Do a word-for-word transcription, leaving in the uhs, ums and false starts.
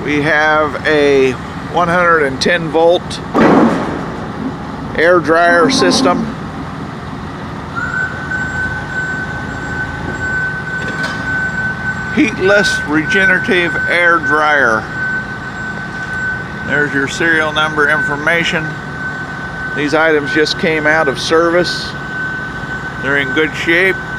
We have a one hundred ten volt air dryer system. Heatless regenerative air dryer. There's your serial number information. These items just came out of service. They're in good shape.